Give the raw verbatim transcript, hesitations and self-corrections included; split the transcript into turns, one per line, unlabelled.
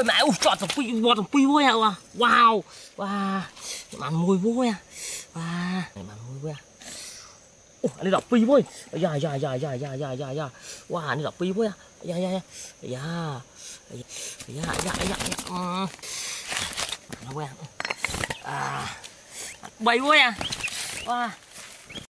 vui mẹ, ui chọn thằng pi, bò thằng pi vui à, wow, wow, màn mùi vui à, wow, màn mùi vui à, ui anh đi đọc pi vui, dạ dạ dạ dạ dạ dạ dạ dạ, wow anh đi đọc pi vui à, dạ dạ dạ, dạ dạ dạ dạ, màn vui à, bay vui à, wow.